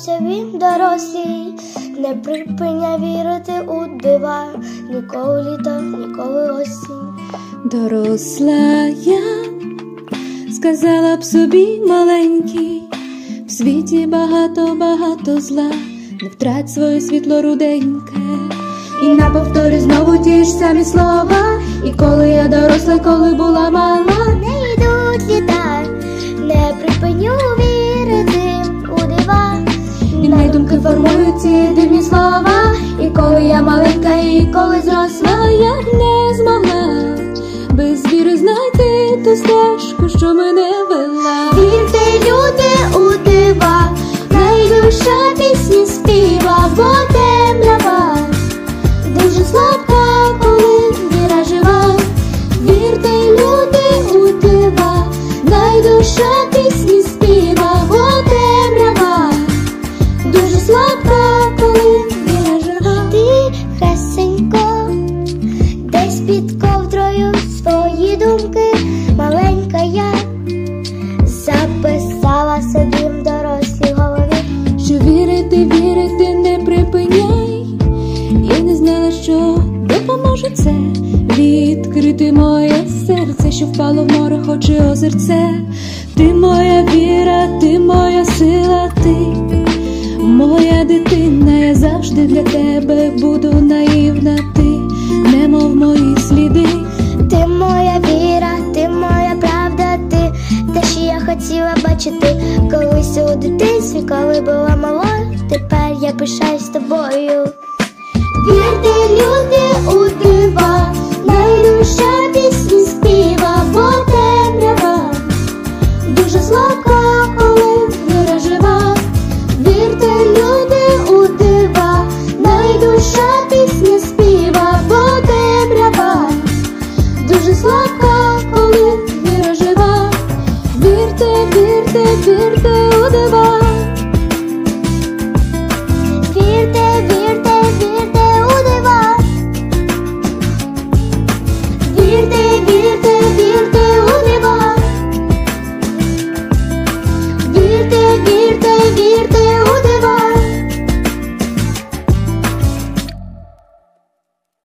здавався він дорослий, не припиняй вірити у дива, ніколи літо, ніколи осінь. Доросла я, сказала б собі маленький, в світі багато зла, не втрать своє світло руденьке. І на повторі знову ті ж самі слова, і коли я доросла, коли була мала. Не йдуть літа, не припиню вірити у дива, І най думки формують ці дивні слова. І коли я маленька, і коли зросла, я не змогла без віри знайти ту стежку, що мене вела. Вірте, люди, у дива, найдужча пісні співа, бо темрява дуже слабка, коли віра жива. Вірте, люди, у дива, найдужча пісні співа, бо темрява дуже слабка, коли віра жива. Тихесенько, десь під ковдрою свої думки, маленька я записала собі в дорослій голові, що вірити не припиняй. Я не знала, що допоможе це, відкрити моє серце, що впало в море, хоче озерце. Ти моя віра, ти моя сила, ти моя дитина, я завжди для тебе буду наївна, ти немов мої сліди. ти моя віра, ти моя правда, ти те, що я хотіла бачити колись у дитинстві, коли була мала. Тепер я пишаюсь тобою. Вірте, люди, у дива, найдужча пісня